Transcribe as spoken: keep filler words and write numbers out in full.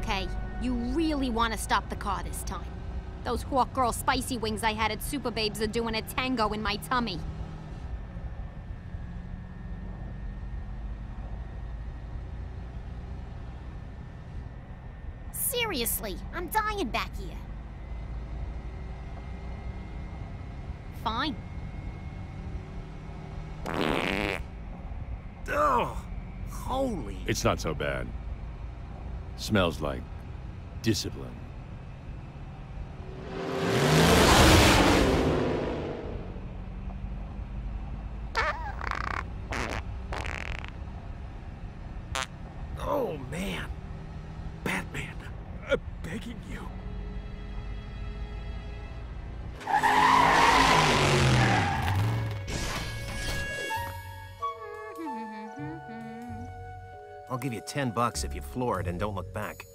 Okay, you really want to stop the car this time. Those Hawk Girl spicy wings I had at Super Babes are doing a tango in my tummy. Seriously, I'm dying back here. Fine. Oh, holy... It's not so bad. Smells like discipline. Oh, man. Batman, I'm begging you. I'll give you ten bucks if you floor it and don't look back.